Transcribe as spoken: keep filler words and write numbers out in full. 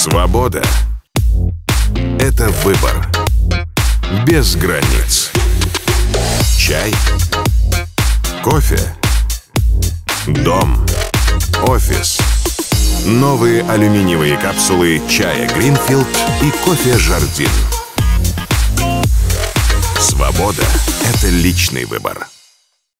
Свобода — это выбор без границ. Чай, кофе, дом, офис. Новые алюминиевые капсулы чая Greenfield и кофе Жардин. Свобода — это личный выбор.